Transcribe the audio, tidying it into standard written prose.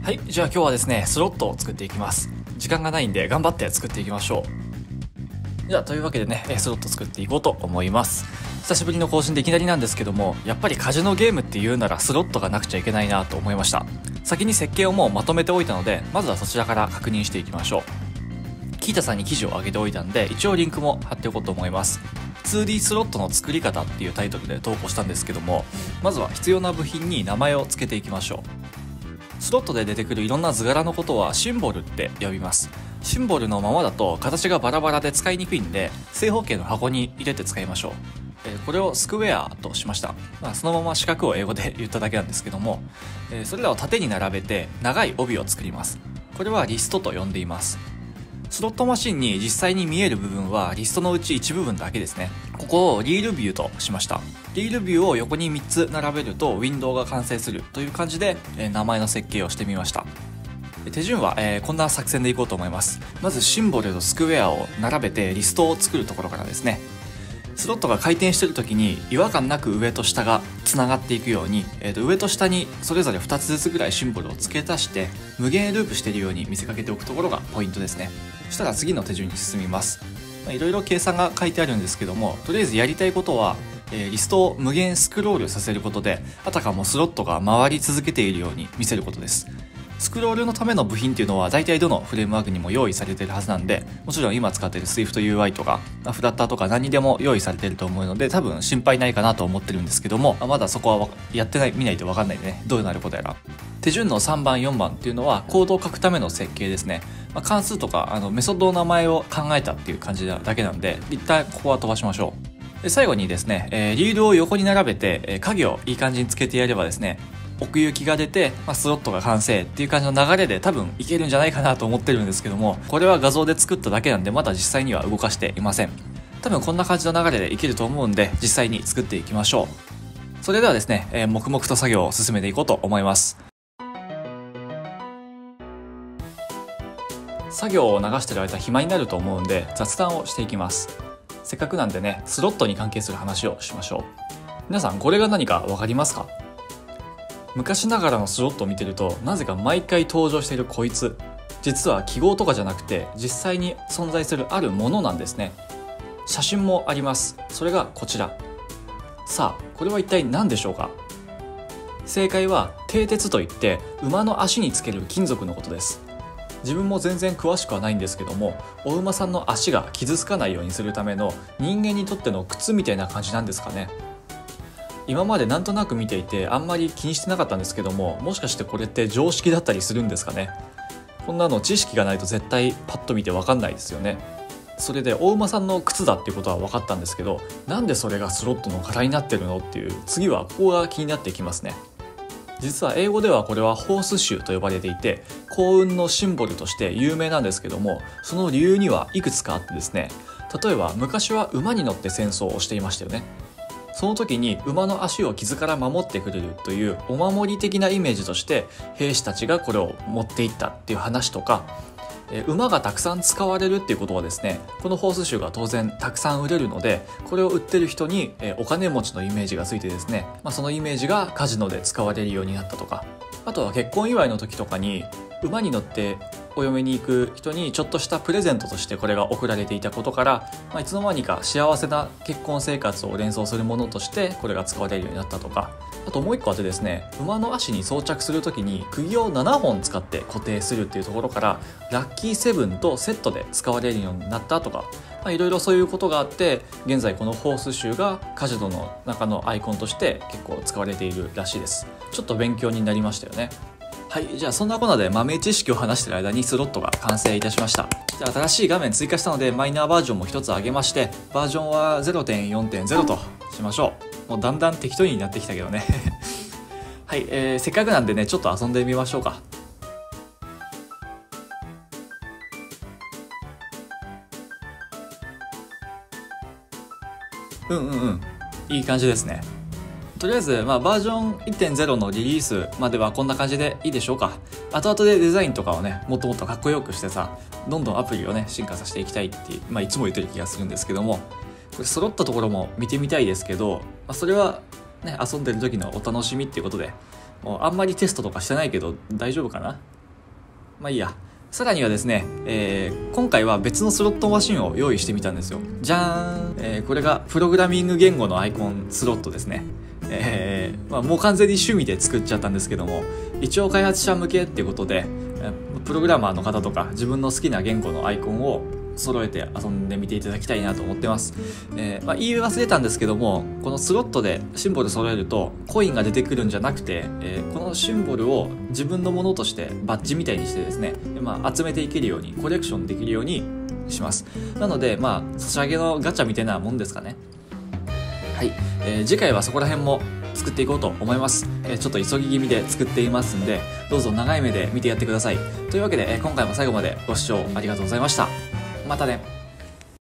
はい、じゃあ今日はですね、スロットを作っていきます。時間がないんで頑張って作っていきましょう。じゃあというわけでね、スロット作っていこうと思います。久しぶりの更新でいきなりなんですけども、やっぱりカジノゲームって言うならスロットがなくちゃいけないなと思いました。先に設計をもうまとめておいたので、まずはそちらから確認していきましょう。キータさんに記事を上げておいたんで、一応リンクも貼っておこうと思います。2D スロットの作り方っていうタイトルで投稿したんですけども、まずは必要な部品に名前を付けていきましょう。スロットで出てくるいろんな図柄のことはシンボルって呼びます。シンボルのままだと形がバラバラで使いにくいんで、正方形の箱に入れて使いましょう。これをスクエアとしました。そのまま四角を英語で言っただけなんですけども、それらを縦に並べて長い帯を作ります。これはリストと呼んでいます。スロットマシンに実際に見える部分はリストのうち一部分だけですね。ここをリールビューとしました。リールビューを横に3つ並べるとウィンドウが完成するという感じで、名前の設計をしてみました。手順は、こんな作戦でいこうと思います。まずシンボルとスクエアを並べてリストを作るところからですね。スロットが回転している時に違和感なく上と下がつながっていくように、上と下にそれぞれ2つずつぐらいシンボルを付け足して無限ループしているように見せかけておくところがポイントですね。そしたら次の手順に進みます。いろいろ計算が書いてあるんですけども、とりあえずやりたいことは、リストを無限スクロールさせることで、あたかもスロットが回り続けているように見せることです。スクロールのための部品っていうのは大体どのフレームワークにも用意されているはずなんで、もちろん今使っている SwiftUI とかフラッターとか何にでも用意されていると思うので、多分心配ないかなと思ってるんですけども、まだそこはやってない、見ないと分かんないんでね、どうなることやら。手順の3番4番っていうのはコードを書くための設計ですね。関数とかメソッドの名前を考えたっていう感じだけなんで、一旦ここは飛ばしましょう。で最後にですね、リールを横に並べて影をいい感じにつけてやればですね、奥行きが出て、スロットが完成っていう感じの流れで多分いけるんじゃないかなと思ってるんですけども、これは画像で作っただけなんでまだ実際には動かしていません。多分こんな感じの流れでいけると思うんで、実際に作っていきましょう。それではですね、黙々と作業を進めていこうと思います。作業を流してる間暇になると思うんで雑談をしていきます。せっかくなんでね、スロットに関係する話をしましょう。皆さんこれが何か分かりますか？昔ながらのスロットを見てると、なぜか毎回登場しているこいつ、実は記号とかじゃなくて実際に存在するあるものなんですね。写真もあります。それがこちら。さあこれは一体何でしょうか？正解は蹄鉄といって馬の足につける金属のことです。自分も全然詳しくはないんですけども、お馬さんの足が傷つかないようにするための人間にとっての靴みたいな感じなんですかね。今までなんとなく見ていてあんまり気にしてなかったんですけども、もしかしてこれって常識だったりするんですかね。こんなの知識がないと絶対パッと見て分かんないですよね。それでお馬さんの靴だっていうことは分かったんですけど、なんでそれがスロットの柄になってるのっていう、次はここが気になってきますね。実は英語ではこれはホースシューと呼ばれていて、幸運のシンボルとして有名なんですけども、その理由にはいくつかあってですね、例えば昔は馬に乗って戦争をしていましたよね。その時に馬の足を傷から守ってくれるというお守り的なイメージとして兵士たちがこれを持っていったっていう話とか、馬がたくさん使われるっていうことはですね、このホースシューが当然たくさん売れるので、これを売ってる人にお金持ちのイメージがついてですね、そのイメージがカジノで使われるようになったとか、あとは結婚祝いの時とかに馬に乗ってお嫁に行く人にちょっとしたプレゼントとしてこれが贈られていたことから、いつの間にか幸せな結婚生活を連想するものとしてこれが使われるようになったとか、あともう一個あってですね、馬の足に装着する時に釘を7本使って固定するっていうところから、ラッキーセブンとセットで使われるようになったとか、いろいろそういうことがあって、現在このホースシューがカジノの中のアイコンとして結構使われているらしいです。ちょっと勉強になりましたよね。はい、じゃあそんなこんなで豆知識を話している間にスロットが完成いたしました。じゃあ新しい画面追加したのでマイナーバージョンも一つ上げまして、バージョンは 0.4.0 としましょう。もうだんだん適当になってきたけどねはい、せっかくなんでね、ちょっと遊んでみましょうか。いい感じですね。とりあえず、バージョン 1.0 のリリースまではこんな感じでいいでしょうか。後々でデザインとかをね、もっともっとかっこよくしてさ、どんどんアプリをね、進化させていきたいっていう、いつも言ってる気がするんですけども、これ揃ったところも見てみたいですけど、それはね、遊んでる時のお楽しみっていうことで、もうあんまりテストとかしてないけど大丈夫かな。 まあいいや。さらにはですね、今回は別のスロットマシンを用意してみたんですよ。じゃーん、これがプログラミング言語のアイコンスロットですね。もう完全に趣味で作っちゃったんですけども、一応開発者向けっていうことで、プログラマーの方とか自分の好きな言語のアイコンを揃えて遊んでみていただきたいなと思ってます。言い忘れたんですけども、このスロットでシンボル揃えるとコインが出てくるんじゃなくて、このシンボルを自分のものとしてバッジみたいにしてですね、集めていけるように、コレクションできるようにします。なので差し上げのガチャみたいなもんですかね。はい、次回はそこら辺も作っていこうと思います。ちょっと急ぎ気味で作っていますんで、どうぞ長い目で見てやってください。というわけで、今回も最後までご視聴ありがとうございました。またね。